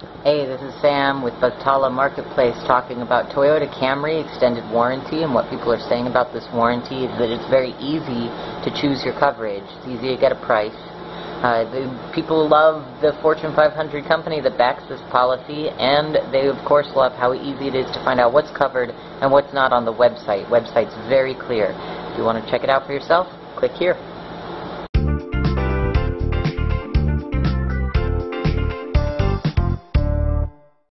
Hey, this is Sam with Bugtala Marketplace talking about Toyota Camry extended warranty, and what people are saying about this warranty is that it's very easy to choose your coverage. It's easy to get a price. People love the Fortune 500 company that backs this policy, and they of course love how easy it is to find out what's covered and what's not on the website. Website's very clear. If you want to check it out for yourself, click here.